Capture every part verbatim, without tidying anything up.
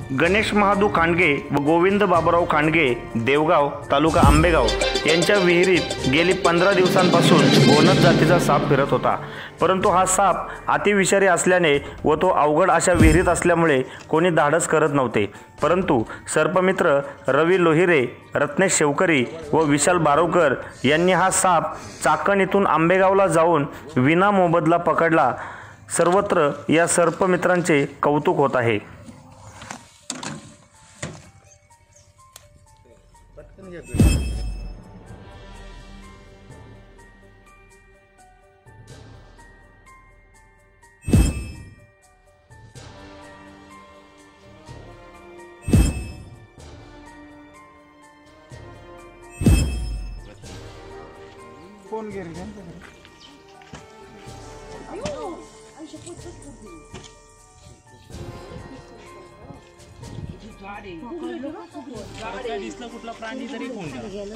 गणेश महादू खांडगे व गोविंद बाबूराव खांडगे देवगाव तालुका आंबेगाव यांच्या विहिरीत गेली पंधरा दिवसांपासून घोणस जातीचा साप फिरत होता। परंतु हा साप अतिविषारी असल्याने व तो अवघड अशा विहिरीत असल्यामुळे कोणी धाडस करत नव्हते। परंतु सर्पमित्र रवी लोहिरे, रत्नेश शेवकरी व विशाल बारोकर यांनी हा साप चाकण इथून आंबेगावला जाऊन विना मोबदला पकडला। सर्वत्र या सर्पमित्रांचे कौतुक होत आहे। फोन गेले दिसला कुठला प्राणी तरी फोन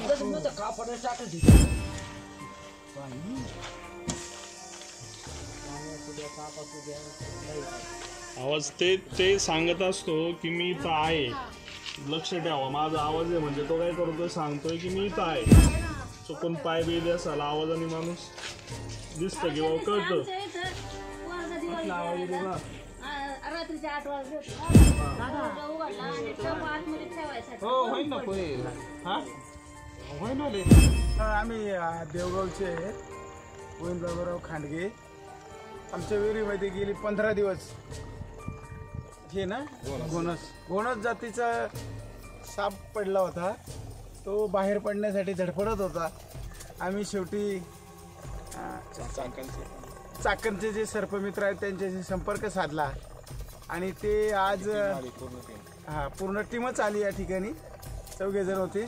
आवाज ते ते सांगत असतो की मी इथं आहे, लक्ष ठेवा माझा आवाज आहे म्हणजे तो काय करतोय सांगतोय की मी इथं आहे। चुकून पाय बिले असाल आवाजाने माणूस दिसतं किंवा कळतं। आम्ही देवगावचे गोविंद बाबूराव खांडगे, आमच्या विहिरीमध्ये गेली पंधरा दिवस हे ना घोणस घोणस जातीचा साप पडला होता। तो बाहेर पडण्यासाठी धडपडत होता। आम्ही शेवटी चाकणचे जे सर्पमित्र आहेत त्यांच्याशी संपर्क साधला आणि ते आज हा पूर्ण टीमच आली या ठिकाणी। चौघे जण होते,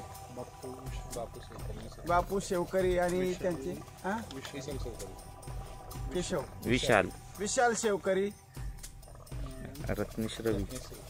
बापू शेवकरी आणि त्यांचे केशव विशाल विशाल शेवकरी, रत्नेश रवी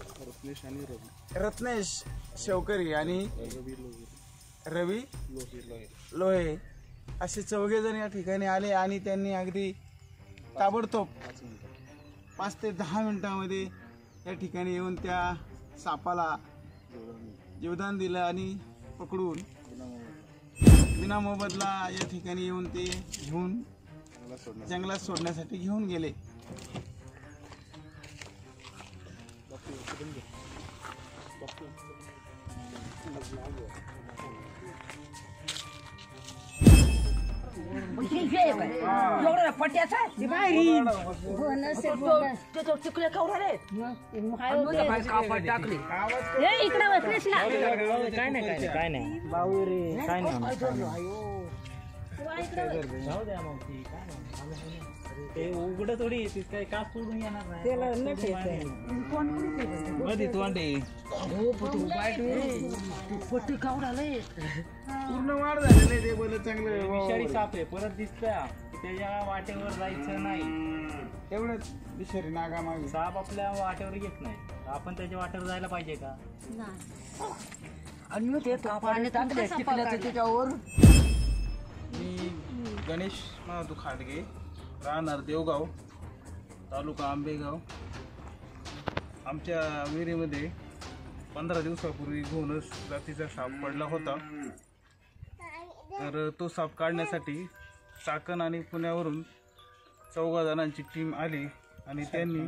रत्नेश शेवकरी आणि रवी लोहे असे चौघे जण या ठिकाणी आले आणि त्यांनी अगदी ताबडतोब पाच ते दहा मिनिटांमध्ये या ठिकाणी येऊन त्या सापाला जीवदान दिलं आणि पकडून विना मोबदला या ठिकाणी येऊन ते घेऊन जंगलात सोडण्यासाठी घेऊन गेले। एवढं पट्ट्याचा तिकडे टाकले इकडे बसलेस ना काय नाही काय काय नाही भाऊ रे काय नाही ते उघड थोडी काय का सोडून येणार नाही त्याला मध्ये तोंडे हो पट्टी कावडाले पूर्ण वाढ झालेले ते बोल चांगलं विषारी साप आहे परत दिसतं त्याच्या वाटेवर जायचं नाही। एवढंच विषारी नागामागे साप आपल्या वाटेवर येत नाही, आपण त्याच्या वाटेवर जायला पाहिजे का? आणि ते पाणी टाकले त्याच्यावर। मी गणेश महादू खांडगे, राहणार देवगाव तालुका आंबेगाव। आमच्या विहिरीमध्ये पंधरा दिवसापूर्वी घोणस जातीचा साप पडला होता। तर तो साप काढण्यासाठी चाकण आणि पुण्यावरून चौघा जणांची टीम आली आणि त्यांनी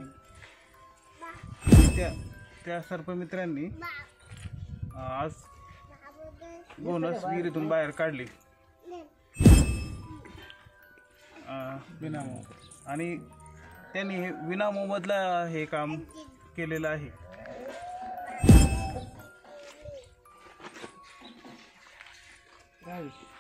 त्या त्या सर्पमित्रांनी आज घोणस विहिरीतून बाहेर काढली विना आणि त्यांनी हे विना मोबदला हे काम केलेलं आहे। काय